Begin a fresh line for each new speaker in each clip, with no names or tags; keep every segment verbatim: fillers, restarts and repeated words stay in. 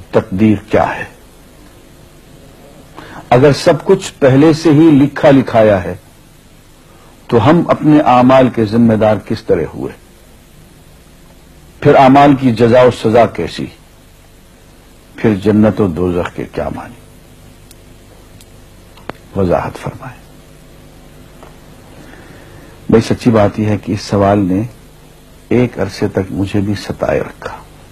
تقدیر کیا ہے؟ اگر سب کچھ پہلے سے ہی لکھا لکھایا ہے تو ہم اپنے اعمال کے ذمہ دار کس طرح ہوئے؟ پھر اعمال کی جزا و سزا کیسی؟ پھر جنت و دوزخ کے کیا معنی؟ وضاحت فرمائیں۔ بھئی سچی بات یہ ہے کہ اس سوال نے ایک عرصے تک مجھے بھی ستائے رکھا،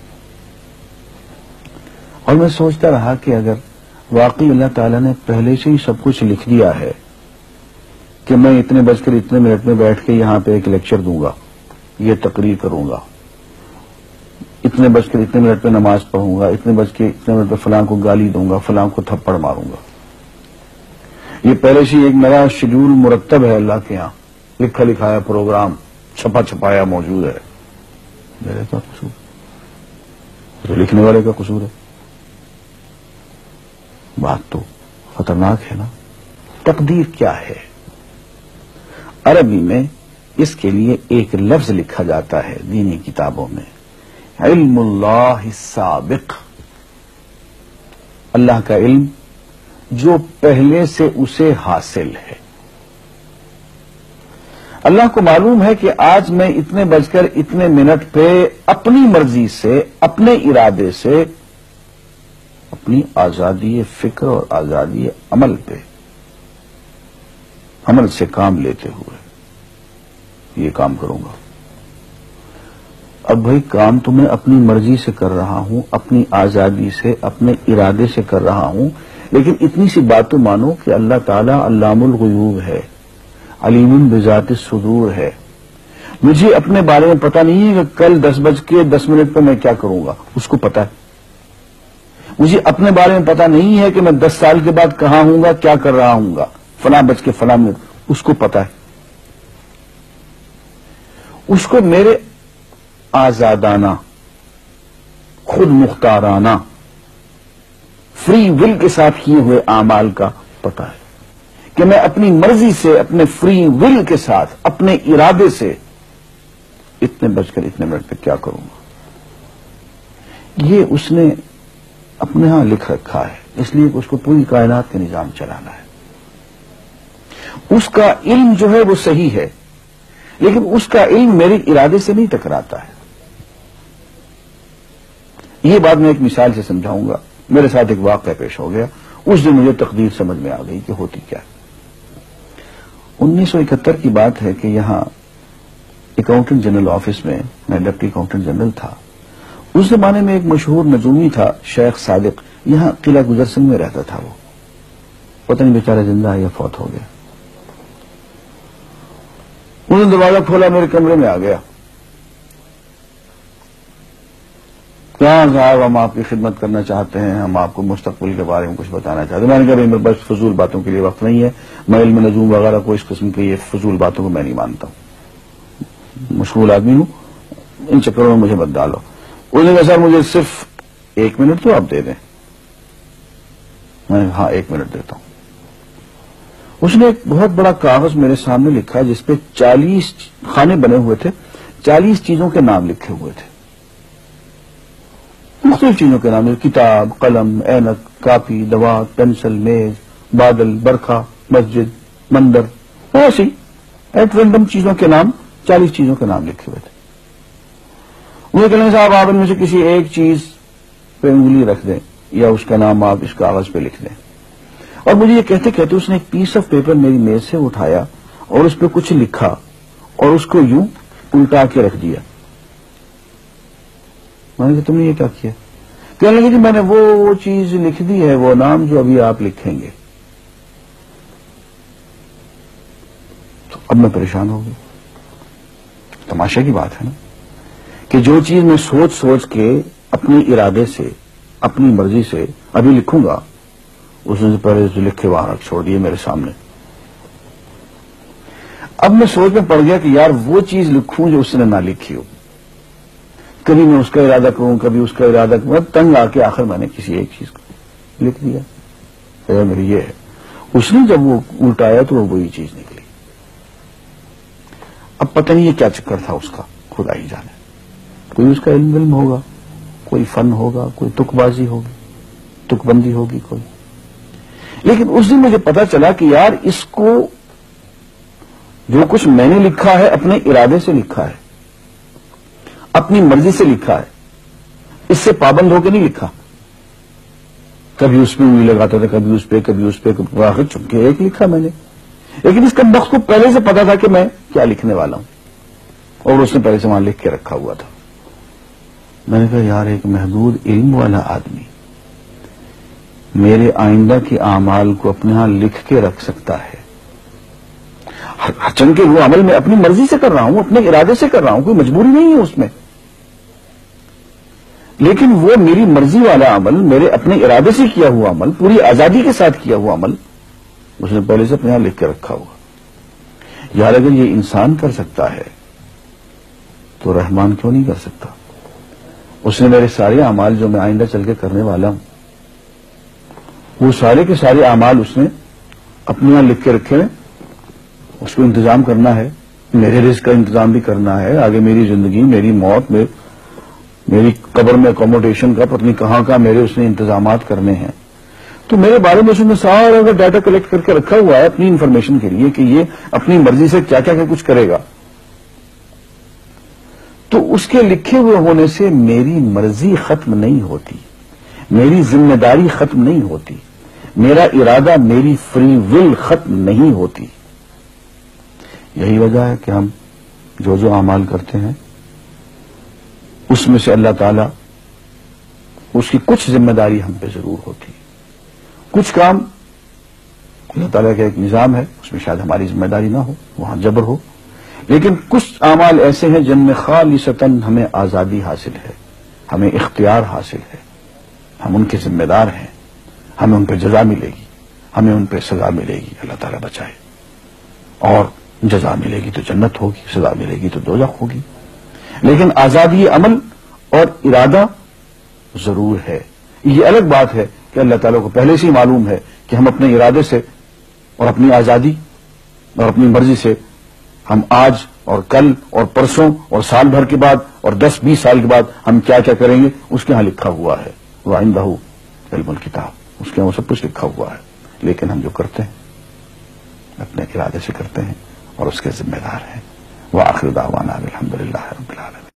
اور میں سوچتا رہا کہ اگر واقعی اللہ تعالیٰ نے پہلے سے ہی سب کچھ لکھ دیا ہے کہ میں اتنے بج کر اتنے منٹ میں بیٹھ کے یہاں پہ ایک لیکچر دوں گا، یہ تقریر کروں گا، اتنے بج کر اتنے منٹ پہ نماز پڑھوں گا، اتنے بج کے اتنے منٹ پہ فلاں کو گالی دوں گا، فلاں کو تھپڑ ماروں گا، یہ پہلے سے ایک نیا شیڈول مرتب ہے اللہ کے ہاں، لکھا لکھایا پروگرام چھپا چھپایا موجود ہے، میرے کا قصور؟ تو لکھنے والے کا قصور ہے؟ بات تو خطرناک ہے نا۔ تقدیر کیا ہے؟ عربی میں اس کے لیے ایک لفظ لکھا جاتا ہے دینی کتابوں میں، علم اللہ السابق، اللہ کا علم جو پہلے سے اسے حاصل ہے۔ اللہ کو معلوم ہے کہ آج میں اتنے بج کر اتنے منٹ پہ اپنی مرضی سے، اپنے ارادے سے، اپنی آزادی فکر اور آزادی عمل پہ، عمل سے کام لیتے ہوئے یہ کام کروں گا۔ اب بھائی کام تو میں اپنی مرضی سے کر رہا ہوں، اپنی آزادی سے، اپنے ارادے سے کر رہا ہوں، لیکن اتنی سی بات تو مانو کہ اللہ تعالیٰ علام الغیوب ہے، علیم بذات الصدور ہے۔ مجھے اپنے بارے میں پتہ نہیں ہے کہ کل دس بج کے دس منٹ پہ میں کیا کروں گا، اس کو پتا ہے۔ مجھے اپنے بارے میں پتا نہیں ہے کہ میں دس سال کے بعد کہاں ہوں گا، کیا کر رہا ہوں گا، فلاں بج کے فلاں منٹ، اس کو پتا ہے۔ اس کو میرے آزادانہ، خود مختارانہ، فری ول کے ساتھ کیے ہوئے اعمال کا پتا ہے کہ میں اپنی مرضی سے، اپنے فری ول کے ساتھ، اپنے ارادے سے اتنے بج کر اتنے منٹ پہ کیا کروں گا۔ یہ اس نے اپنے ہاں لکھ رکھا ہے، اس لیے کہ اس کو پوری کائنات کے نظام چلانا ہے۔ اس کا علم جو ہے وہ صحیح ہے، لیکن اس کا علم میرے ارادے سے نہیں ٹکراتا ہے۔ یہ بات میں ایک مثال سے سمجھاؤں گا۔ میرے ساتھ ایک واقعہ پیش ہو گیا، اس دن مجھے تقدیر سمجھ میں آ گئی کہ ہوتی کیا ہے۔ انیس سو اکہتر کی بات ہے کہ یہاں اکاؤنٹنٹ جنرل آفس میں میں ڈپٹی اکاؤنٹنٹ جنرل تھا۔ اس زمانے میں ایک مشہور نجومی تھا شیخ صادق، یہاں قلعہ گزر سنگھ میں رہتا تھا۔ وہ پتہ نہیں بیچارہ زندہ ہے یا فوت ہو گیا۔ انہوں نے دروازہ کھولا، میرے کمرے میں آ گیا۔ کہاں صاحب ہم آپ کی خدمت کرنا چاہتے ہیں، ہم آپ کو مستقبل کے بارے میں کچھ بتانا چاہتے ہیں۔ میں نے کہا میرے پاس فضول باتوں کے لیے وقت نہیں ہے، میں علم نجوم وغیرہ کو اس قسم کی یہ فضول باتوں کو میں نہیں مانتا ہوں، مشغول آدمی ہوں، ان چکروں میں مجھے مت ڈالو۔ اس نے کہا سر مجھے صرف ایک منٹ تو آپ دے دیں۔ میں نے کہا ہاں ایک منٹ دیتا ہوں۔ اس نے ایک بہت بڑا کاغذ میرے سامنے لکھا جس پہ چالیس خانے بنے ہوئے تھے، چالیس چیزوں کے نام لکھے ہوئے تھے، مختلف چیزوں کے نام، کتاب، قلم، اینک، کاپی، دوات، پینسل، میز، بادل، برکھا، مسجد، مندر، ایسی ایٹ رینڈم چیزوں کے نام، چالیس چیزوں کے نام لکھے ہوئے تھے۔ مجھے کہنے صاحب آپ ان میں سے کسی ایک چیز پہ انگلی رکھ دیں یا اس کا نام آپ اس کاغذ پہ لکھ دیں۔ اور مجھے یہ کہتے کہتے اس نے ایک پیس آف پیپر میری میز سے اٹھایا اور اس پہ کچھ لکھا اور اس کو یوں الٹا کے رکھ دیا۔ میں نے کہا تم نے یہ کیا کیا؟ کہنے لگے جی میں نے وہ چیز لکھ دی ہے، وہ نام جو ابھی آپ لکھیں گے۔ تو اب میں پریشان ہو گیا۔ تماشا کی بات ہے نا کہ جو چیز میں سوچ سوچ کے اپنے ارادے سے، اپنی مرضی سے ابھی لکھوں گا، اس نے پہلے جو لکھے وہاں رکھ چھوڑ دیے میرے سامنے۔ اب میں سوچ میں پڑ گیا کہ یار وہ چیز لکھوں جو اس نے نہ لکھی ہو، کبھی میں اس کا ارادہ کروں، کبھی اس کا ارادہ کروں، تنگ آ کے آخر میں نے کسی ایک چیز کو لکھ دیا، میری یہ ہے۔ اس نے جب وہ الٹایا تو وہ وہی چیز نکلی۔ اب پتہ نہیں یہ کیا چکر تھا اس کا، خدا ہی جانے۔ کوئی اس کا علم علم ہوگا، کوئی فن ہوگا، کوئی تک بازی ہوگی، تک بندی ہوگی کوئی. لیکن اس دن مجھے پتا چلا کہ یار اس کو جو کچھ میں نے لکھا ہے اپنے ارادے سے لکھا ہے, اپنی مرضی سے لکھا ہے, اس سے پابند ہو کے نہیں لکھا. کبھی اس میں انگلی لگاتا تھا, کبھی اس پہ, کبھی اس پہ, آخر چونکہ ایک لکھا میں نے. لیکن اس کا وقت کو پہلے سے پتا تھا کہ میں کیا لکھنے والا ہوں, اور اس نے پہلے سے وہاں لکھ کے رکھا ہوا تھا. میں نے کہا یار ایک محدود علم والا آدمی میرے آئندہ کے اعمال کو اپنے ہاں لکھ کے رکھ سکتا ہے, چونکہ وہ عمل میں اپنی مرضی سے کر رہا ہوں, اپنے ارادے سے کر رہا ہوں, کوئی مجبوری نہیں ہے اس میں, لیکن وہ میری مرضی والا عمل, میرے اپنے ارادے سے کیا ہوا عمل, پوری آزادی کے ساتھ کیا ہوا عمل, اس نے پہلے سے اپنے یہاں لکھ کے رکھا ہوگا. یار اگر یہ انسان کر سکتا ہے تو رحمان کیوں نہیں کر سکتا؟ اس نے میرے سارے اعمال جو میں آئندہ چل کے کرنے والا ہوں, وہ سارے کے سارے اعمال اس نے اپنے یہاں لکھ کے رکھے ہیں. اس کو انتظام کرنا ہے, میرے رزق کا انتظام بھی کرنا ہے, آگے میری زندگی, میری موت میں, میری قبر میں اکوموڈیشن کا پتہ نہیں کہاں کا میرے اس نے انتظامات کرنے ہیں. تو میرے بارے میں اس نے سارا کا ڈاٹا کلیکٹ کر کے رکھا ہوا ہے اپنی انفارمیشن کے لیے کہ یہ اپنی مرضی سے کیا کیا کچھ کرے گا. تو اس کے لکھے ہوئے ہونے سے میری مرضی ختم نہیں ہوتی, میری ذمہ داری ختم نہیں ہوتی, میرا ارادہ, میری فری ول ختم نہیں ہوتی. یہی وجہ ہے کہ ہم جو جو اعمال کرتے ہیں اس میں سے اللہ تعالیٰ اس کی کچھ ذمہ داری ہم پہ ضرور ہوتی. کچھ کام اللہ تعالیٰ کا ایک نظام ہے, اس میں شاید ہماری ذمہ داری نہ ہو, وہاں جبر ہو, لیکن کچھ اعمال ایسے ہیں جن میں خالصتاً ہمیں آزادی حاصل ہے, ہمیں اختیار حاصل ہے, ہم ان کے ذمہ دار ہیں, ہمیں ان پہ جزا ملے گی, ہمیں ان پہ سزا ملے گی, اللہ تعالیٰ بچائے. اور جزا ملے گی تو جنت ہوگی, سزا ملے گی تو دوزخ ہوگی. لیکن آزادی عمل اور ارادہ ضرور ہے. یہ الگ بات ہے کہ اللہ تعالیٰ کو پہلے سے ہی معلوم ہے کہ ہم اپنے ارادے سے اور اپنی آزادی اور اپنی مرضی سے ہم آج اور کل اور پرسوں اور سال بھر کے بعد اور دس بیس سال کے بعد ہم کیا کیا کریں گے, اس کے ہاں لکھا ہوا ہے. وَعِندَهُ عِلْمُ الْكِتَابِ, اس کے ہاں وہ سب کچھ لکھا ہوا ہے. لیکن ہم جو کرتے ہیں اپنے ارادے سے کرتے ہیں اور اس کے ذمہ دار ہیں. وآخر دعوانا الحمد للہ رب